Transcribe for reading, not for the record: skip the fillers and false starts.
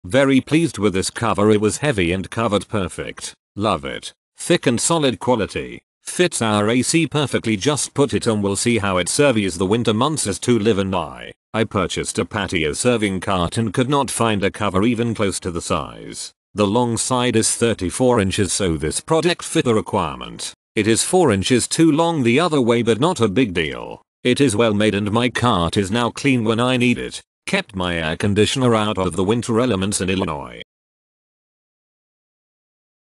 Very pleased with this cover. It was heavy and covered perfect. Love it. Thick and solid quality. Fits our AC perfectly. Just put it on, we'll see how it serves the winter months as to live and die. I purchased a patio serving cart and could not find a cover even close to the size. The long side is 34 inches, so this product fit the requirement. It is 4 inches too long the other way, but not a big deal. It is well made and my cart is now clean when I need it. Kept my air conditioner out of the winter elements in Illinois.